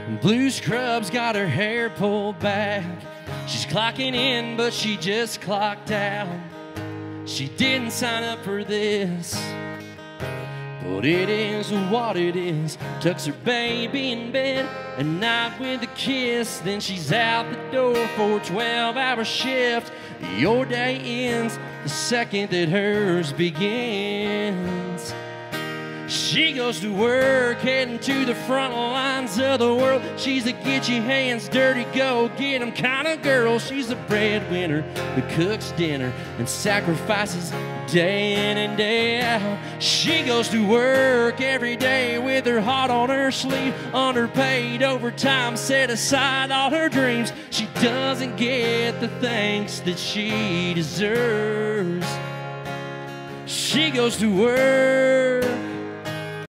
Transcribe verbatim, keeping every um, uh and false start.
Blue scrubs got her hair pulled back. She's clocking in, but she just clocked out. She didn't sign up for this, but it is what it is. Tucks her baby in bed at night with a kiss. Then she's out the door for a twelve hour shift. Your day ends the second that hers begins. She goes to work, heading to the front lines of the world. She's a get your hands dirty, go get 'em kind of girl. She's a breadwinner who cooks dinner and sacrifices day in and day out. She goes to work every day with her heart on her sleeve, underpaid overtime, set aside all her dreams. She doesn't get the thanks that she deserves. She goes to work